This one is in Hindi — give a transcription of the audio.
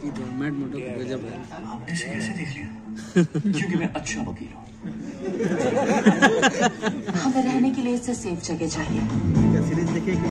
मैट मोटो गजब है। आपने इसे कैसे देख लिया? क्योंकि मैं अच्छा वकील हूँ। हमें रहने के लिए इससे सेफ जगह चाहिए।